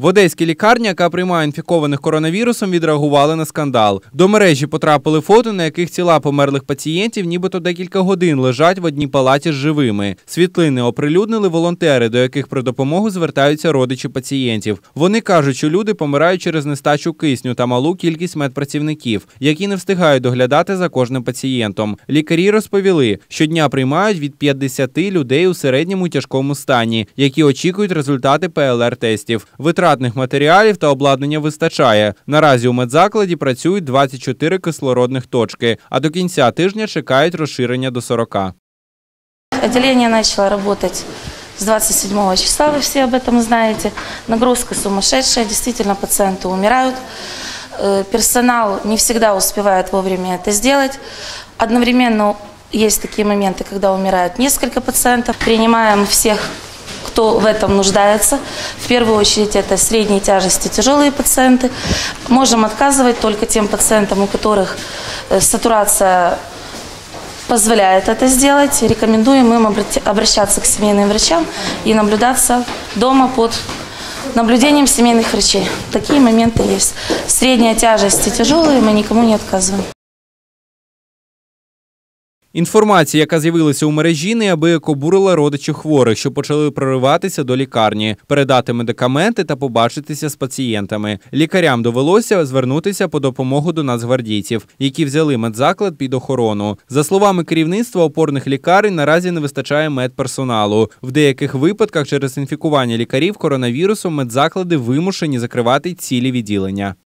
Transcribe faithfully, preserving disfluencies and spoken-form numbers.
В одеській лікарні, яка приймає інфікованих коронавірусом, відреагували на скандал. До мережі потрапили фото, на яких тіла померлих пацієнтів нібито декілька годин лежать в одній палаті з живими. Світлини оприлюднили волонтери, до яких про допомогу звертаються родичі пацієнтів. Вони кажуть, що люди помирають через нестачу кисню та малу кількість медпрацівників, які не встигають доглядати за кожним пацієнтом. Лікарі розповіли, щодня приймають від п'ятдесяти людей у середньому тяжкому стані, які очікують результати пе ел ер-тестів. Витратних матеріалів та обладнання вистачає. Наразі у медзакладі працюють двадцять чотири кислородних точки, а до кінця тижня чекають розширення до сорока. Отделение начало работать с двадцать седьмого числа, вы все об этом знаете. Нагрузка сумасшедшая, действительно пациенты умирают. Персонал не всегда успевает вовремя это сделать. Одновременно есть такие моменты, когда умирают несколько пациентов. Принимаем всех, кто в этом нуждается. В первую очередь это средней тяжести тяжелые пациенты. Можем отказывать только тем пациентам, у которых сатурация позволяет это сделать. Рекомендуем им обращаться к семейным врачам и наблюдаться дома под наблюдением семейных врачей. Такие моменты есть. Средняя тяжесть и тяжелые мы никому не отказываем. Інформація, яка з'явилася у мережі, неабияк обурила родичів хворих, що почали прориватися до лікарні, передати медикаменти та побачитися з пацієнтами. Лікарям довелося звернутися по допомогу до нацгвардійців, які взяли медзаклад під охорону. За словами керівництва опорних лікарень, наразі не вистачає медперсоналу. В деяких випадках через інфікування лікарів коронавірусом медзаклади вимушені закривати цілі відділення.